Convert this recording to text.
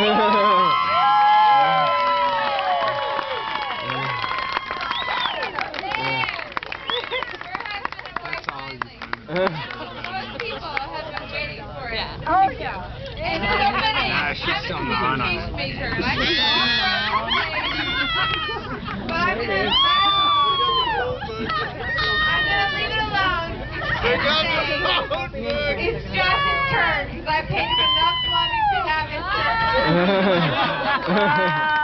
Most people have been waiting for it. Oh, yeah. And it's so funny. She's I'm a still communication major. And I can but I'm going to leave it alone. It's Josh's turn because I paid him enough money to have his turn.